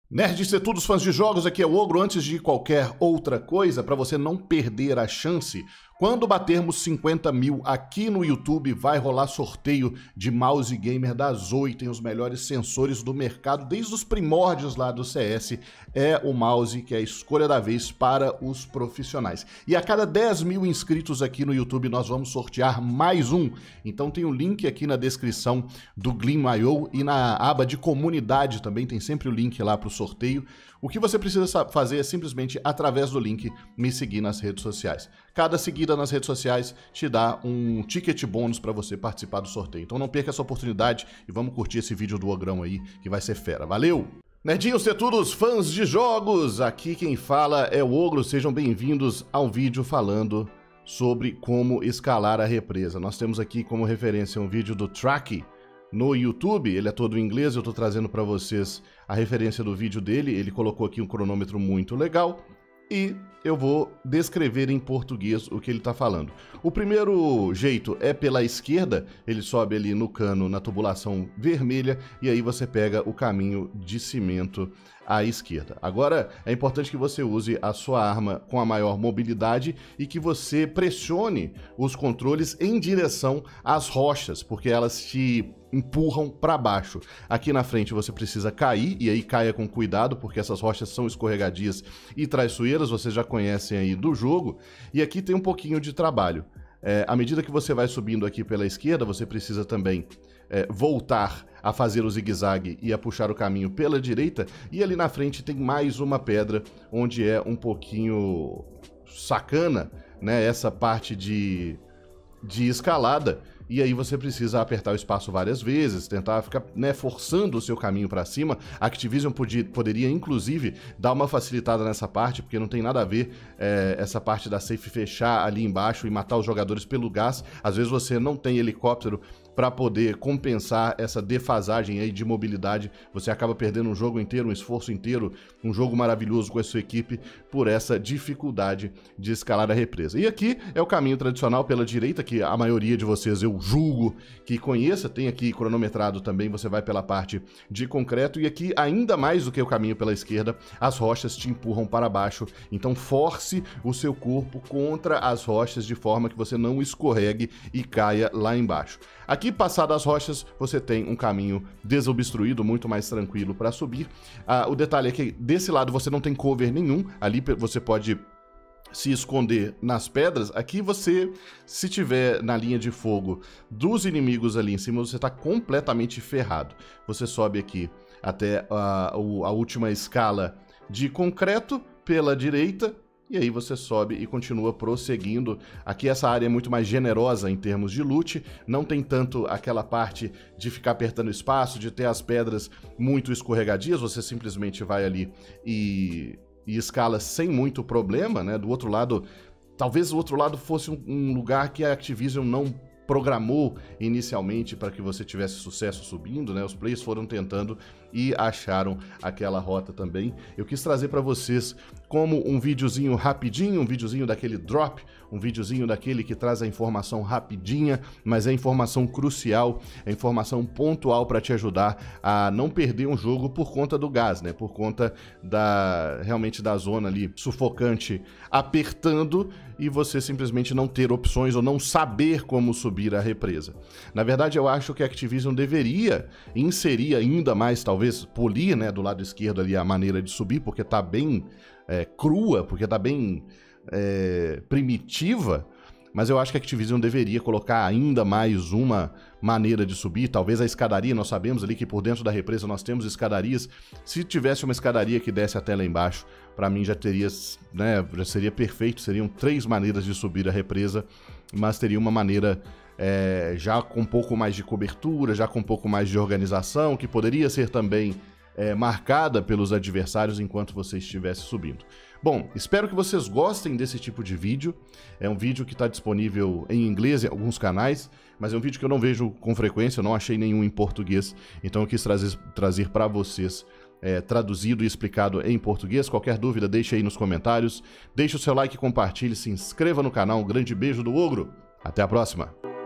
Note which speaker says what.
Speaker 1: Nerds e todos fãs de jogos, aqui é o Ogro. Antes de qualquer outra coisa, para você não perder a chance, quando batermos 50 mil aqui no YouTube, vai rolar sorteio de mouse gamer da Zoe. Tem os melhores sensores do mercado, desde os primórdios lá do CS. É o mouse que é a escolha da vez para os profissionais. E a cada 10 mil inscritos aqui no YouTube, nós vamos sortear mais um. Então tem o link aqui na descrição do Gleam.io e na aba de comunidade também tem sempre o link lá para o sorteio. O que você precisa fazer é simplesmente, através do link, me seguir nas redes sociais. Cada seguida nas redes sociais te dá um ticket bônus para você participar do sorteio. Então não perca essa oportunidade e vamos curtir esse vídeo do Ogrão aí, que vai ser fera. Valeu! Nerdinhos, tetudos, fãs de jogos! Aqui quem fala é o Ogro. Sejam bem-vindos ao vídeo falando sobre como escalar a represa. Nós temos aqui como referência um vídeo do Track no YouTube, ele é todo em inglês, eu estou trazendo para vocês a referência do vídeo dele. Ele colocou aqui um cronômetro muito legal e eu vou descrever em português o que ele está falando. O primeiro jeito é pela esquerda, ele sobe ali no cano, na tubulação vermelha, e aí você pega o caminho de cimento à esquerda. Agora, é importante que você use a sua arma com a maior mobilidade e que você pressione os controles em direção às rochas, porque elas te empurram para baixo. Aqui na frente você precisa cair, e aí caia com cuidado, porque essas rochas são escorregadias e traiçoeiras, vocês já conhecem aí do jogo. E aqui tem um pouquinho de trabalho. À medida que você vai subindo aqui pela esquerda, você precisa também voltar a fazer o zigue-zague e a puxar o caminho pela direita, e ali na frente tem mais uma pedra, onde é um pouquinho sacana, né, essa parte de escalada, e aí você precisa apertar o espaço várias vezes, tentar ficar, né, forçando o seu caminho para cima. A Activision poderia, inclusive, dar uma facilitada nessa parte, porque não tem nada a ver essa parte da safe fechar ali embaixo e matar os jogadores pelo gás. Às vezes você não tem helicóptero para poder compensar essa defasagem aí de mobilidade. Você acaba perdendo um jogo inteiro, um esforço inteiro, um jogo maravilhoso com a sua equipe por essa dificuldade de escalar a represa. E aqui é o caminho tradicional pela direita, que a maioria de vocês eu julgo que conheça. Tem aqui cronometrado também, você vai pela parte de concreto, e aqui ainda mais do que o caminho pela esquerda, as rochas te empurram para baixo. Então force o seu corpo contra as rochas de forma que você não escorregue e caia lá embaixo. Aqui, passado as rochas, você tem um caminho desobstruído, muito mais tranquilo para subir. O detalhe é que desse lado você não tem cover nenhum, ali você pode se esconder nas pedras. Aqui você, se tiver na linha de fogo dos inimigos ali em cima, você está completamente ferrado. Você sobe aqui até a última escala de concreto pela direita, e aí você sobe e continua prosseguindo. Aqui essa área é muito mais generosa em termos de loot, não tem tanto aquela parte de ficar apertando espaço, de ter as pedras muito escorregadias. Você simplesmente vai ali e escala sem muito problema, né? Do outro lado, talvez o outro lado fosse um lugar que a Activision não programou inicialmente para que você tivesse sucesso subindo, né? Os players foram tentando e acharam aquela rota também. Eu quis trazer para vocês como um videozinho rapidinho, um videozinho daquele drop, um videozinho daquele que traz a informação rapidinha, mas é informação crucial, é informação pontual para te ajudar a não perder um jogo por conta do gás, né? Por conta realmente da zona ali sufocante apertando e você simplesmente não ter opções ou não saber como subir a represa. Na verdade, eu acho que a Activision deveria inserir ainda mais, talvez polir, né, do lado esquerdo ali a maneira de subir, porque tá bem crua, porque tá bem primitiva, mas eu acho que a Activision deveria colocar ainda mais uma maneira de subir, talvez a escadaria. Nós sabemos ali que por dentro da represa nós temos escadarias. Se tivesse uma escadaria que desce até lá embaixo, para mim já teria, né, já seria perfeito. Seriam 3 maneiras de subir a represa, mas teria uma maneira já com um pouco mais de cobertura, já com um pouco mais de organização, que poderia ser também marcada pelos adversários enquanto você estivesse subindo. Bom, espero que vocês gostem desse tipo de vídeo. É um vídeo que está disponível em inglês em alguns canais, mas é um vídeo que eu não vejo com frequência, eu não achei nenhum em português, então eu quis trazer para vocês traduzido e explicado em português. Qualquer dúvida, deixe aí nos comentários, deixe o seu like, compartilhe, se inscreva no canal. Um grande beijo do Ogro, até a próxima!